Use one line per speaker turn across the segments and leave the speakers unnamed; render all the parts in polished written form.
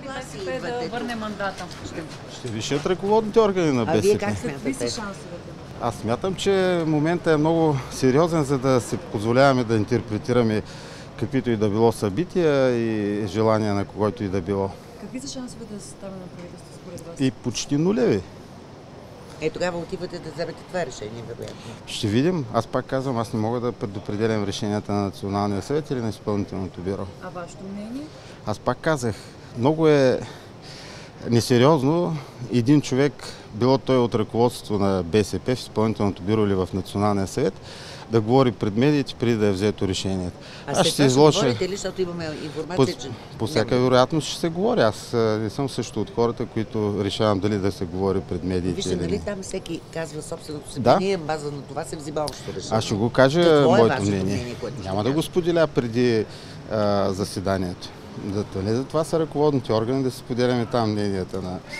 ли БСП да върне мандата?
Ще решат ръководните органи на БСП.
А вие как
Какви са
смятате?
шансовете?
Аз смятам, че моментът е много сериозен, за да се позволяваме да интерпретираме каквито и да било събития и желания на когото и да било.
Какви са шансовете да се стане на правителство според вас?
И почти нулеви.
Тогава отивате да вземете това решение, вероятно.
Ще видим. Аз пак казвам, аз не мога да предопределям решенията на Националния съвет или на изпълнителното бюро.
А вашето мнение?
Аз пак казах, много е несериозно един човек, било той от ръководството на БСП в изпълнителното бюро или в Националния съвет, да говори пред медиите преди да е взето решението.
Аз ще говорите ли, защото имаме информация, че...
По всяка вероятност ще се говори. Аз не съм също от хората, които решавам дали да се говори пред медиите.
Вижте, нали там всеки казва собственото си мнение, база на това се взима общо решение.
Аз ще го кажа моето
мнение.
Няма да го споделя преди заседанието. За това са ръководните органи, да се споделяме там мненията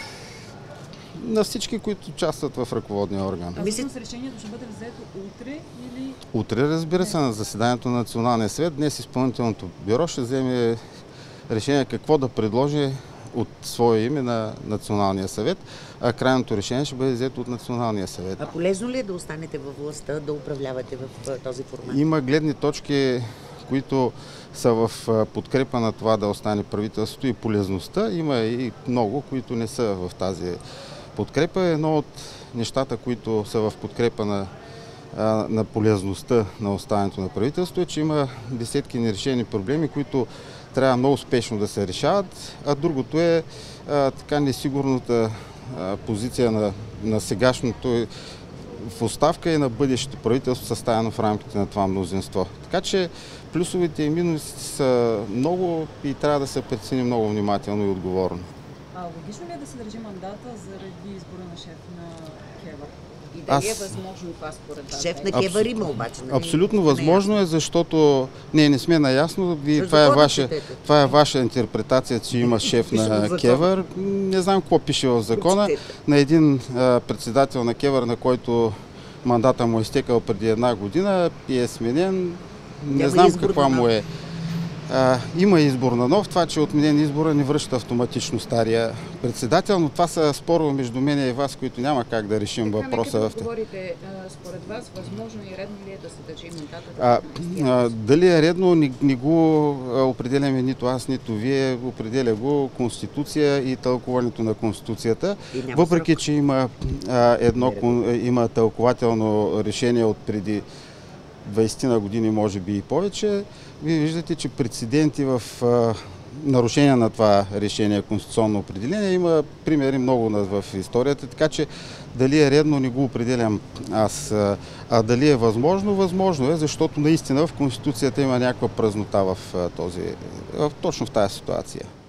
на всички, които участват в ръководния орган.
Всъщност решението ще бъде взето утре или...
Утре, разбира се, на заседанието на Националния съвет. Днес изпълнителното бюро ще вземе решение какво да предложи от свое име на Националния съвет, а крайното решение ще бъде взето от Националния съвет.
А полезно ли е да останете във властта, да управлявате в този формат?
Има гледни точки, които са в подкрепа на това да остане правителството и полезността. Има и много, които не са в тази подкрепа. Едно от нещата, които са в подкрепа на полезността на оставането на правителството е, че има десетки нерешени проблеми, които трябва много спешно да се решават, а другото е така несигурната позиция на сегашното в оставка и на бъдещето правителство, съставено в рамките на това мнозинство. Така че плюсовете и минусите са много и трябва да се прецени много внимателно и отговорно.
Логично ли е да се държи мандата заради избора на шеф на КЕВР? И дали е възможно това според вас?
Шеф на КЕВР има обаче.
Абсолютно възможно е, защото не сме наясно. Това е ваша интерпретация, че има шеф на КЕВР. Не знам какво пише в закона. На един председател на КЕВР, на който мандата му е изтекал преди една година и е сменен. Не знам каква му е. Има избор на нов. Това, че е отменен избора, не връща автоматично стария председател, но това са спорове между мен и вас, които няма как да решим въпроса.
Нека да говорите, според вас, възможно и редно ли е да се държи мандата?
Дали е редно, не го определяме нито аз, нито вие. Определя го Конституция и тълкуването на Конституцията. Въпреки, че има тълкователно решение от преди 20 на години, може би и повече, вие виждате, че прецеденти в нарушение на това решение, конституционно определение, има примери много в историята, така че дали е редно, не го определям аз. А дали е възможно? Възможно е, защото наистина в Конституцията има някаква празнота точно в тази ситуация.